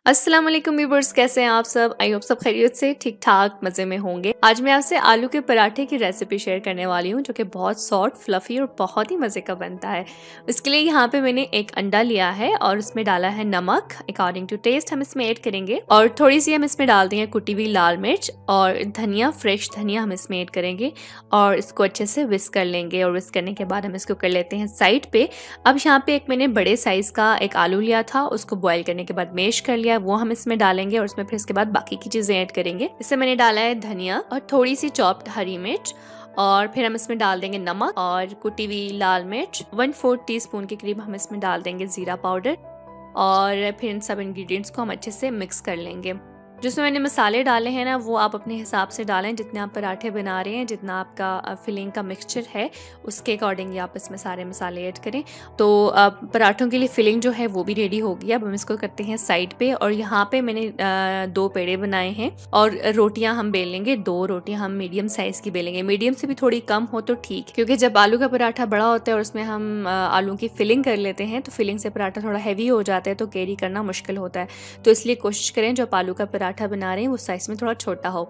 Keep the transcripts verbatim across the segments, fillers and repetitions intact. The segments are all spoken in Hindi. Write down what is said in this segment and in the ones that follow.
अस्सलाम वालेकुम व्यूअर्स, कैसे हैं आप सब। आई होप सब खैरियत से ठीक ठाक मज़े में होंगे। आज मैं आपसे आलू के पराठे की रेसिपी शेयर करने वाली हूँ जो कि बहुत सॉफ्ट, फ्लफी और बहुत ही मज़े का बनता है। इसके लिए यहाँ पे मैंने एक अंडा लिया है और उसमें डाला है नमक अकॉर्डिंग टू टेस्ट हम इसमें ऐड करेंगे, और थोड़ी सी हम इसमें डाल देंगे कुटी हुई लाल मिर्च और धनिया, फ्रेश धनिया हम इसमें ऐड करेंगे और इसको अच्छे से विस्क कर लेंगे। और विस्क करने के बाद हम इसको कर लेते हैं साइड पे। अब यहाँ पे एक मैंने बड़े साइज का एक आलू लिया था, उसको बॉईल करने के बाद मैश कर लिया, वो हम इसमें डालेंगे और इसमें फिर इसके बाद बाकी की चीजें ऐड करेंगे। इसमें मैंने डाला है धनिया और थोड़ी सी चॉप्ड हरी मिर्च, और फिर हम इसमें डाल देंगे नमक और कुटी हुई लाल मिर्च। वन फोर्थ टी स्पून के करीब हम इसमें डाल देंगे जीरा पाउडर, और फिर इन सब इंग्रेडिएंट्स को हम अच्छे से मिक्स कर लेंगे। जिसमें मैंने मसाले डाले हैं ना, वो आप अपने हिसाब से डालें, जितने आप पराठे बना रहे हैं, जितना आपका फिलिंग का मिक्सचर है उसके अकॉर्डिंग आप इसमें सारे मसाले ऐड करें। तो पराठों के लिए फिलिंग जो है वो भी रेडी हो गई। अब हम इसको करते हैं साइड पे, और यहाँ पे मैंने दो पेड़े बनाए हैं और रोटियां हम बेल लेंगे। दो रोटियां हम मीडियम साइज की बेलेंगे, मीडियम से भी थोड़ी कम हो तो ठीक, क्योंकि जब आलू का पराठा बड़ा होता है और उसमें हम आलू की फिलिंग कर लेते हैं तो फिलिंग से पराठा थोड़ा हैवी हो जाता है, तो कैरी करना मुश्किल होता है। तो इसलिए कोशिश करें जो आप आलू का पराठा बना रहे हैं वो साइज में थोड़ा छोटा हो।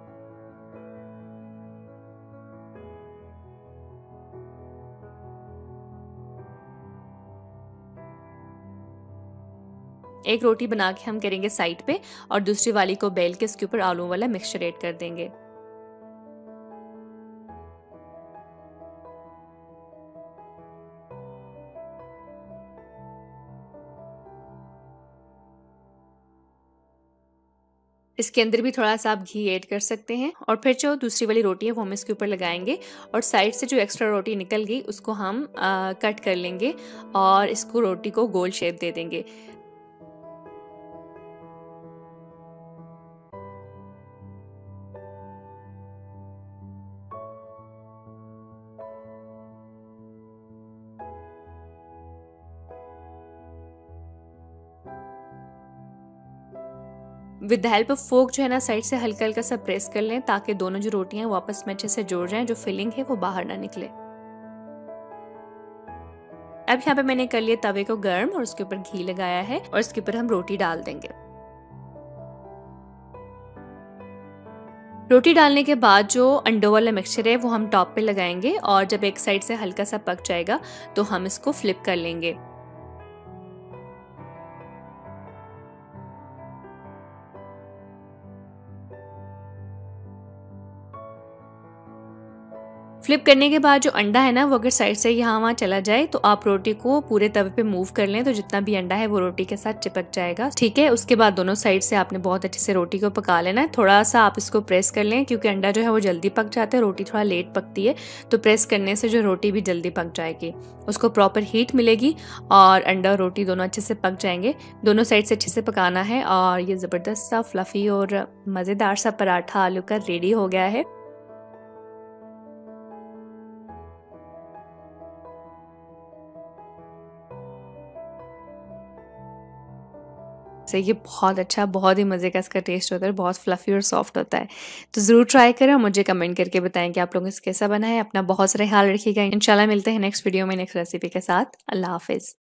एक रोटी बना के हम करेंगे साइड पे, और दूसरी वाली को बेल के इसके ऊपर आलू वाला मिक्सचर ऐड कर देंगे। इसके अंदर भी थोड़ा सा आप घी ऐड कर सकते हैं, और फिर जो दूसरी वाली रोटी है वो हम इसके ऊपर लगाएंगे, और साइड से जो एक्स्ट्रा रोटी निकल गई उसको हम आ, कट कर लेंगे और इसको रोटी को गोल शेप दे देंगे। With the help of fork जो है ना, साइड से हल्का हल्का सा प्रेस कर लें ताकि दोनों जो रोटियां हैं वापस में अच्छे से जुड़ जाएं, जो फिलिंग है वो बाहर ना निकले। अब यहाँ पे मैंने कर लिया तवे को गर्म और उसके ऊपर घी लगाया है, और इसके ऊपर हम रोटी डाल देंगे। रोटी डालने के बाद जो अंडों वाला मिक्सचर है वो हम टॉप पे लगाएंगे, और जब एक साइड से हल्का सा पक जाएगा तो हम इसको फ्लिप कर लेंगे। फ्लिप करने के बाद जो अंडा है ना, वो अगर साइड से यहाँ वहाँ चला जाए तो आप रोटी को पूरे तवे पे मूव कर लें, तो जितना भी अंडा है वो रोटी के साथ चिपक जाएगा। ठीक है, उसके बाद दोनों साइड से आपने बहुत अच्छे से रोटी को पका लेना है। थोड़ा सा आप इसको प्रेस कर लें, क्योंकि अंडा जो है वो जल्दी पक जाता है, रोटी थोड़ा लेट पकती है, तो प्रेस करने से जो रोटी भी जल्दी पक जाएगी, उसको प्रॉपर हीट मिलेगी और अंडा और रोटी दोनों अच्छे से पक जाएंगे। दोनों साइड से अच्छे से पकाना है, और ये ज़बरदस्त सा फ्लफ़ी और मज़ेदार सा पराठा आलू का रेडी हो गया है। से ये बहुत अच्छा, बहुत ही मज़े का इसका टेस्ट होता है, बहुत फ्लफ़ी और सॉफ्ट होता है। तो ज़रूर ट्राई करें और मुझे कमेंट करके बताएं कि आप लोगों को कैसा बना है। अपना बहुत सारा ख्याल रखिएगा। इंशाल्लाह मिलते हैं नेक्स्ट वीडियो में नेक्स्ट रेसिपी के साथ। अल्लाह हाफ़िज़।